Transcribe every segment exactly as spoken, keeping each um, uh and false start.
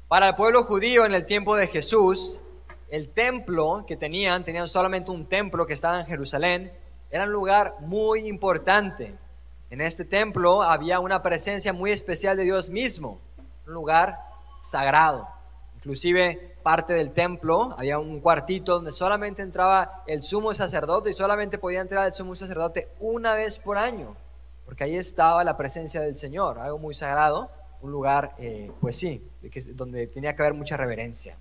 Para el pueblo judío en el tiempo de Jesús, el templo que tenían, tenían solamente un templo que estaba en Jerusalén, era un lugar muy importante. En este templo había una presencia muy especial de Dios mismo, un lugar sagrado. Inclusive parte del templo, había un cuartito donde solamente entraba el sumo sacerdote y solamente podía entrar el sumo sacerdote una vez por año, porque ahí estaba la presencia del Señor, algo muy sagrado, un lugar, eh, pues sí, donde tenía que haber mucha reverencia.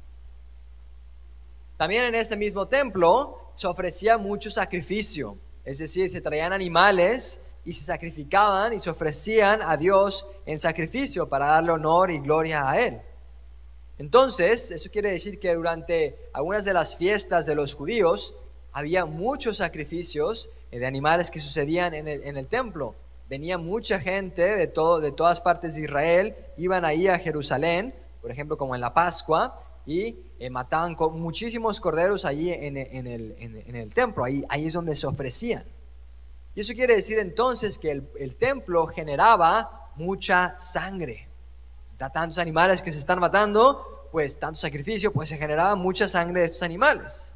También en este mismo templo se ofrecía mucho sacrificio, es decir, se traían animales y se sacrificaban y se ofrecían a Dios en sacrificio para darle honor y gloria a Él. Entonces, eso quiere decir que durante algunas de las fiestas de los judíos había muchos sacrificios de animales que sucedían en el, en el templo. Venía mucha gente de, todo, de todas partes de Israel, iban ahí a Jerusalén, por ejemplo, como en la Pascua, y eh, mataban con muchísimos corderos allí en, en, el, en, en el templo, ahí, ahí es donde se ofrecían. Y eso quiere decir entonces que el, el templo generaba mucha sangre. Está tantos animales que se están matando, pues tanto sacrificio, pues se generaba mucha sangre de estos animales.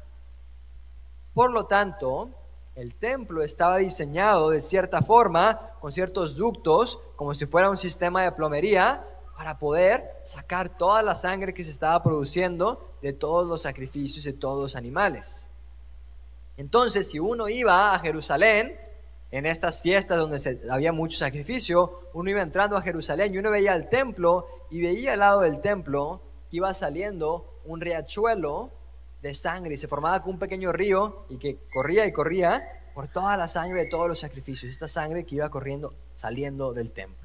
Por lo tanto, el templo estaba diseñado de cierta forma, con ciertos ductos, como si fuera un sistema de plomería, para poder sacar toda la sangre que se estaba produciendo de todos los sacrificios de todos los animales. Entonces, si uno iba a Jerusalén, en estas fiestas donde se, había mucho sacrificio, uno iba entrando a Jerusalén y uno veía el templo y veía al lado del templo que iba saliendo un riachuelo de sangre y se formaba como un pequeño río y que corría y corría por toda la sangre de todos los sacrificios, esta sangre que iba corriendo, saliendo del templo.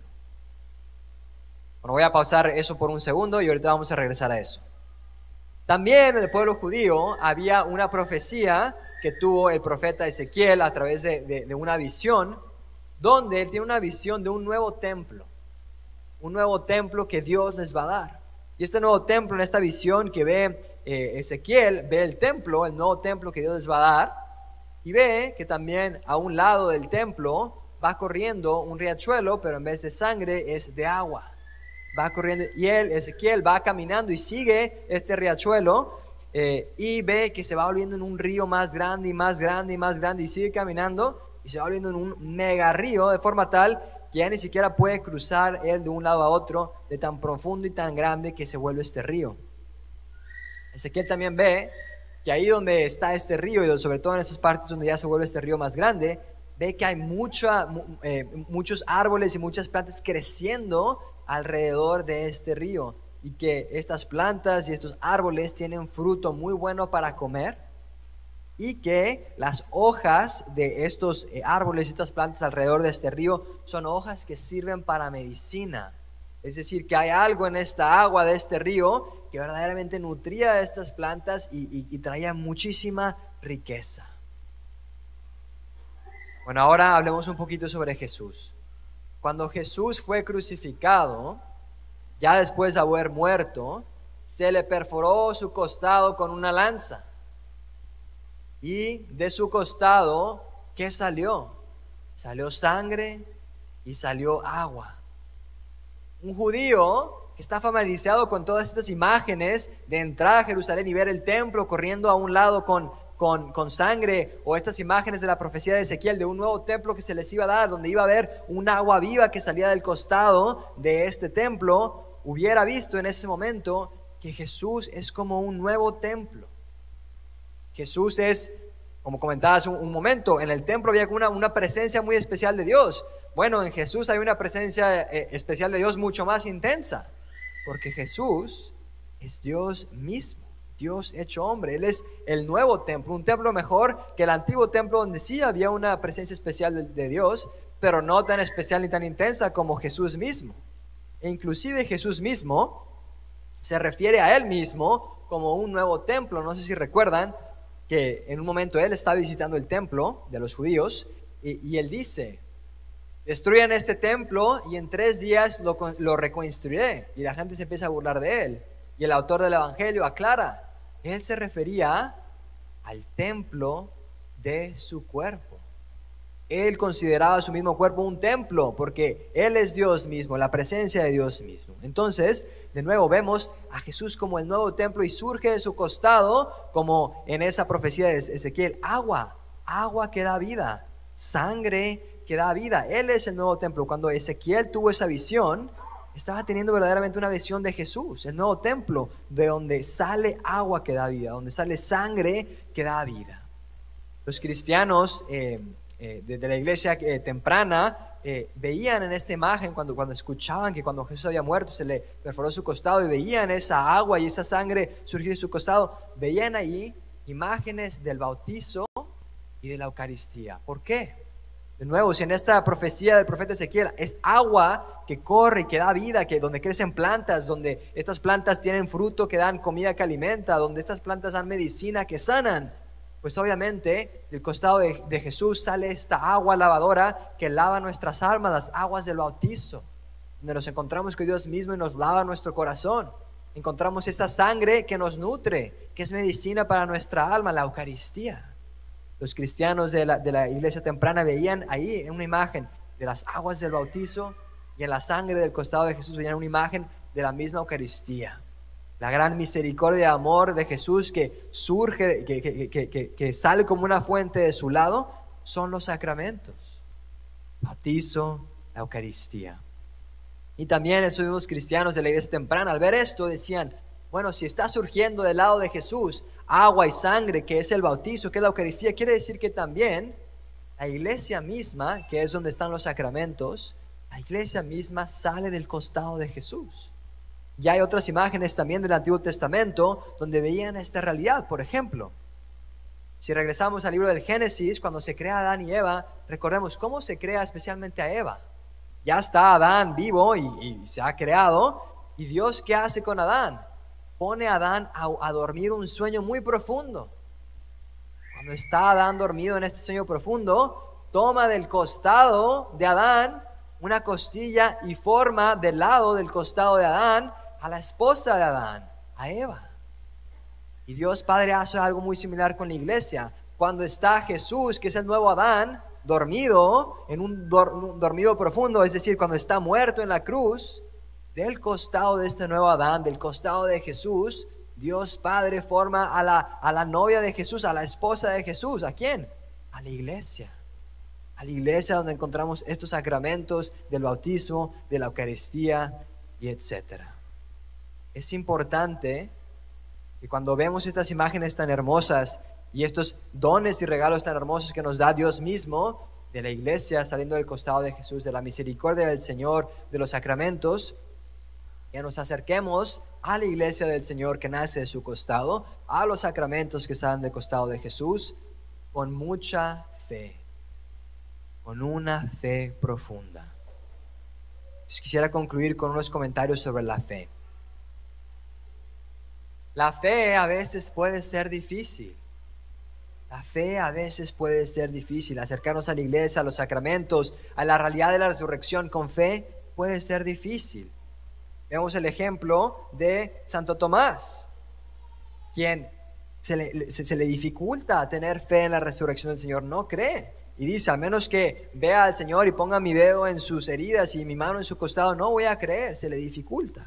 Bueno, voy a pausar eso por un segundo y ahorita vamos a regresar a eso. También en el pueblo judío había una profecía que tuvo el profeta Ezequiel a través de, de, de una visión, donde él tiene una visión de un nuevo templo, un nuevo templo que Dios les va a dar. Y este nuevo templo, en esta visión que ve eh, Ezequiel, ve el templo, el nuevo templo que Dios les va a dar, y ve que también a un lado del templo va corriendo un riachuelo, pero en vez de sangre es de agua. Va corriendo, y él, Ezequiel, va caminando y sigue este riachuelo, eh, y ve que se va volviendo en un río más grande y más grande y más grande, y sigue caminando, y se va volviendo en un mega río, de forma tal que ya ni siquiera puede cruzar él de un lado a otro, de tan profundo y tan grande que se vuelve este río. Ezequiel también ve que ahí donde está este río, y sobre todo en esas partes donde ya se vuelve este río más grande, ve que hay mucha, eh, muchos árboles y muchas plantas creciendo alrededor de este río, y que estas plantas y estos árboles tienen fruto muy bueno para comer, y que las hojas de estos árboles y estas plantas alrededor de este río son hojas que sirven para medicina. Es decir, que hay algo en esta agua de este río que verdaderamente nutría a estas plantas y, y, y traía muchísima riqueza. Bueno, ahora hablemos un poquito sobre Jesús. Cuando Jesús fue crucificado, ya después de haber muerto, se le perforó su costado con una lanza. Y de su costado, ¿qué salió? Salió sangre y salió agua. Un judío que está familiarizado con todas estas imágenes de entrar a Jerusalén y ver el templo corriendo a un lado con Con, con sangre, o estas imágenes de la profecía de Ezequiel de un nuevo templo que se les iba a dar, donde iba a haber un agua viva que salía del costado de este templo, hubiera visto en ese momento que Jesús es como un nuevo templo. Jesús es, como comentabas un, un momento, en el templo había una, una presencia muy especial de Dios. Bueno, en Jesús hay una presencia eh, especial de Dios mucho más intensa, porque Jesús es Dios mismo, Dios hecho hombre. Él es el nuevo templo, un templo mejor que el antiguo templo, donde sí había una presencia especial de, de Dios, pero no tan especial ni tan intensa como Jesús mismo. E inclusive Jesús mismo se refiere a él mismo como un nuevo templo. No sé si recuerdan que en un momento él está visitando el templo de los judíos y, y él dice: destruyan este templo y en tres días lo, lo reconstruiré. Y la gente se empieza a burlar de él. Y el autor del Evangelio aclara: él se refería al templo de su cuerpo. Él consideraba su mismo cuerpo un templo, porque Él es Dios mismo, la presencia de Dios mismo. Entonces, de nuevo vemos a Jesús como el nuevo templo y surge de su costado, como en esa profecía de Ezequiel, agua, agua que da vida, sangre que da vida. Él es el nuevo templo. Cuando Ezequiel tuvo esa visión, estaba teniendo verdaderamente una visión de Jesús, el nuevo templo, de donde sale agua que da vida, donde sale sangre que da vida. Los cristianos eh, eh, de, de la iglesia eh, temprana eh, veían en esta imagen, cuando, cuando escuchaban que cuando Jesús había muerto se le perforó su costado y veían esa agua y esa sangre surgir de su costado, veían ahí imágenes del bautizo y de la Eucaristía. ¿Por qué? De nuevo, si en esta profecía del profeta Ezequiel es agua que corre y que da vida, que donde crecen plantas, donde estas plantas tienen fruto que dan comida que alimenta, donde estas plantas dan medicina que sanan, pues obviamente del costado de, de Jesús sale esta agua lavadora que lava nuestras almas, las aguas del bautizo, donde nos encontramos con Dios mismo y nos lava nuestro corazón. Encontramos esa sangre que nos nutre, que es medicina para nuestra alma, la Eucaristía. Los cristianos de la, de la iglesia temprana veían ahí en una imagen de las aguas del bautizo y en la sangre del costado de Jesús veían una imagen de la misma Eucaristía. La gran misericordia y amor de Jesús que surge, que, que, que, que, que sale como una fuente de su lado, son los sacramentos. Bautizo, la Eucaristía. Y también esos mismos cristianos de la iglesia temprana, al ver esto, decían, bueno, si está surgiendo del lado de Jesús agua y sangre, que es el bautizo, que es la Eucaristía, quiere decir que también la iglesia misma, que es donde están los sacramentos, la iglesia misma sale del costado de Jesús. Ya hay otras imágenes también del Antiguo Testamento donde veían esta realidad. Por ejemplo, si regresamos al libro del Génesis, cuando se crea Adán y Eva, recordemos cómo se crea especialmente a Eva. Ya está Adán vivo y, y se ha creado, y Dios, ¿qué hace con Adán? Pone a Adán a, a dormir un sueño muy profundo. Cuando está Adán dormido en este sueño profundo, toma del costado de Adán una costilla y forma del lado del costado de Adán a la esposa de Adán, a Eva. Y Dios Padre hace algo muy similar con la iglesia. Cuando está Jesús, que es el nuevo Adán, dormido, en un, dor, un dormido profundo, es decir, cuando está muerto en la cruz, del costado de este nuevo Adán, del costado de Jesús, Dios Padre forma a la, a la novia de Jesús, a la esposa de Jesús. ¿A quién? A la iglesia. A la iglesia donde encontramos estos sacramentos del bautismo, de la Eucaristía y etcétera. Es importante que cuando vemos estas imágenes tan hermosas y estos dones y regalos tan hermosos que nos da Dios mismo, de la iglesia saliendo del costado de Jesús, de la misericordia del Señor, de los sacramentos, que nos acerquemos a la iglesia del Señor que nace de su costado, a los sacramentos que salen del costado de Jesús, con mucha fe, con una fe profunda. Entonces, quisiera concluir con unos comentarios sobre la fe. La fe a veces puede ser difícil. La fe a veces puede ser difícil. Acercarnos a la iglesia, a los sacramentos, a la realidad de la resurrección con fe puede ser difícil. Vemos el ejemplo de Santo Tomás, quien se le, se, se le dificulta tener fe en la resurrección del Señor, no cree. Y dice, a menos que vea al Señor y ponga mi dedo en sus heridas y mi mano en su costado, no voy a creer, se le dificulta.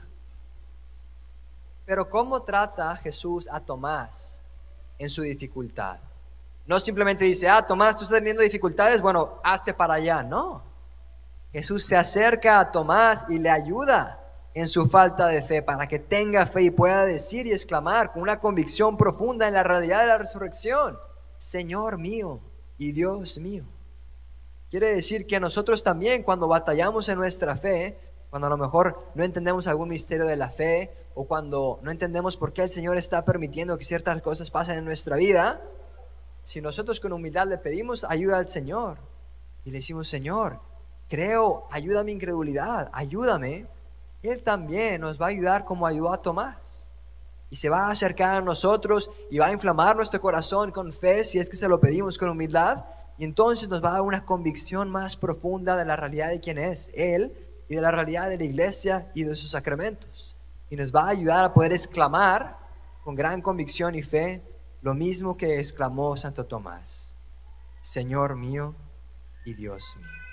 Pero ¿cómo trata Jesús a Tomás en su dificultad? No simplemente dice, ah, Tomás, tú estás teniendo dificultades, bueno, hazte para allá. No. Jesús se acerca a Tomás y le ayuda en su falta de fe para que tenga fe y pueda decir y exclamar con una convicción profunda en la realidad de la resurrección, Señor mío y Dios mío. Quiere decir que nosotros también, cuando batallamos en nuestra fe, cuando a lo mejor no entendemos algún misterio de la fe, o cuando no entendemos por qué el Señor está permitiendo que ciertas cosas pasen en nuestra vida, si nosotros con humildad le pedimos ayuda al Señor y le decimos, Señor, creo, ayuda a mi incredulidad, ayúdame, Él también nos va a ayudar como ayudó a Tomás. Y se va a acercar a nosotros y va a inflamar nuestro corazón con fe si es que se lo pedimos con humildad. Y entonces nos va a dar una convicción más profunda de la realidad de quién es Él y de la realidad de la iglesia y de sus sacramentos. Y nos va a ayudar a poder exclamar con gran convicción y fe lo mismo que exclamó Santo Tomás, Señor mío y Dios mío.